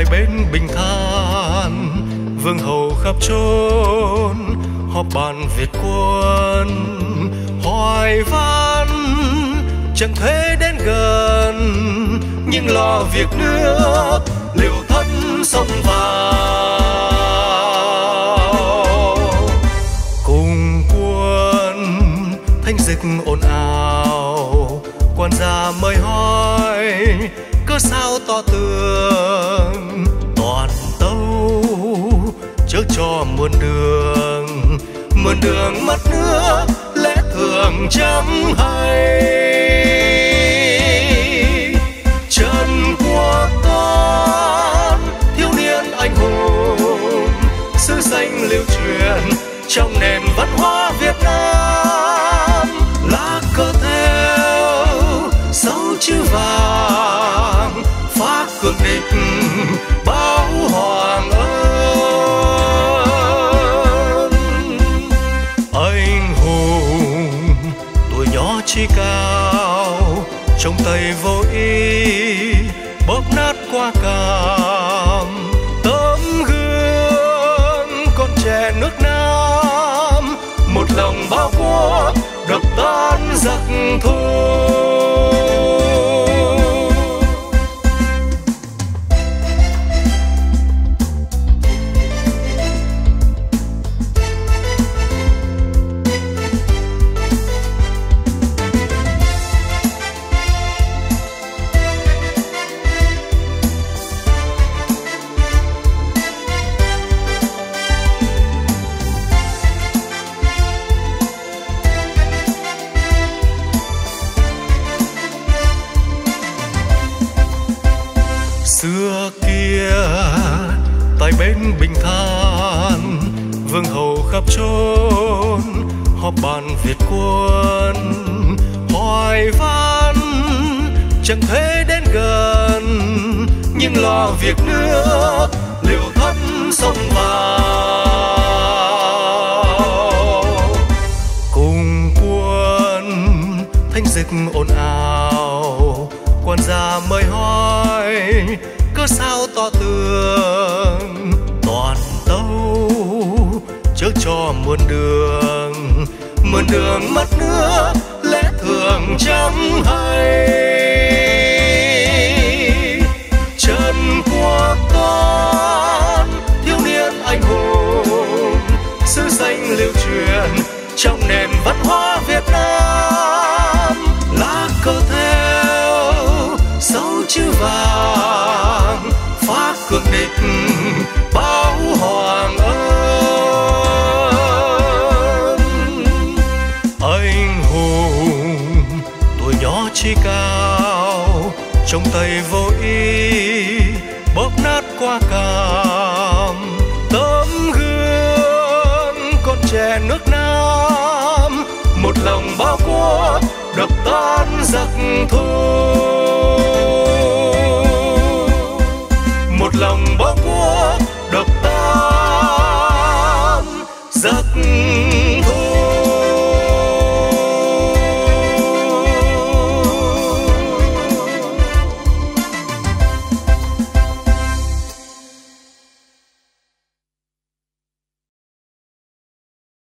tại bên Bình Than, vương hầu khắp chốn họp bàn Việt quân. Hoài Văn chẳng thể đến gần, nhưng lo việc nước liều thân sông vào. Cùng quân thanh dịch ồn ào, quan gia mới hỏi cớ sao to tường. Toàn tâu chớ cho muôn đường mất nước lẽ thường chẳng hay. Trần Quốc Toản thiếu niên anh hùng, xứ danh lưu truyền trong nền văn hóa Việt Nam. Lá cờ theo dấu chữ vàng, phá cường địch báo hoàng ân. Anh hùng tuổi nhỏ chí cao, trong tay vô ý bóp nát qua cam. Tấm gương con trẻ nước Nam, một lòng bao quốc đập tan giặc thù. Xưa kia tại bên Bình Than, vương hầu khắp chốn họp bàn Việt quân. Hoài Văn chẳng thể đến gần, nhưng lo việc nước liều thân sông vào. Cùng quân thanh dịch ồn ào, quan gia mới hỏi cớ sao to tường. Toàn tâu chớ cho muôn đường mất nước lẽ thường chẳng hay. Trần Quốc Toản thiếu niên anh hùng, xứ danh lưu truyền trong nền văn hóa Việt Nam. Lá cờ theo dấu chữ vàng, phá cường địch báo hoàng ân. Anh hùng tuổi nhỏ chí cao, trong tay vô ý bóp nát qua cam. Tấm gương con trẻ nước Nam, một lòng bao quốc đập tan giặc thù. Một lòng bao quốc đập tan giặc